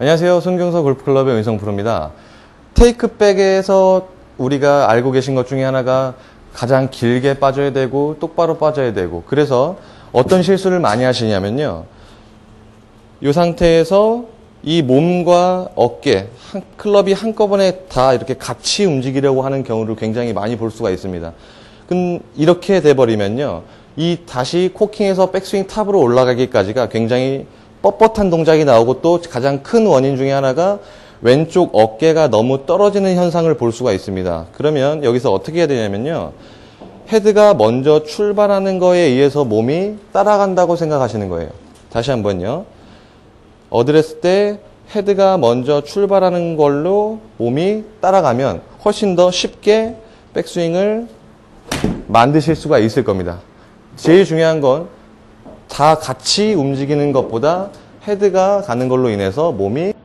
안녕하세요. 손경서 골프클럽의 은성 프로입니다. 테이크백에서 우리가 알고 계신 것 중에 하나가 가장 길게 빠져야 되고 똑바로 빠져야 되고, 그래서 어떤 실수를 많이 하시냐면요, 이 상태에서 이 몸과 어깨, 클럽이 한꺼번에 다 이렇게 같이 움직이려고 하는 경우를 굉장히 많이 볼 수가 있습니다. 이렇게 돼버리면요, 이 다시 코킹에서 백스윙 탑으로 올라가기까지가 굉장히 뻣뻣한 동작이 나오고, 또 가장 큰 원인 중에 하나가 왼쪽 어깨가 너무 떨어지는 현상을 볼 수가 있습니다. 그러면 여기서 어떻게 해야 되냐면요, 헤드가 먼저 출발하는 거에 의해서 몸이 따라간다고 생각하시는 거예요. 다시 한번요. 어드레스 때 헤드가 먼저 출발하는 걸로 몸이 따라가면 훨씬 더 쉽게 백스윙을 만드실 수가 있을 겁니다. 제일 중요한 건 다 같이 움직이는 것보다 헤드가 가는 걸로 인해서 몸이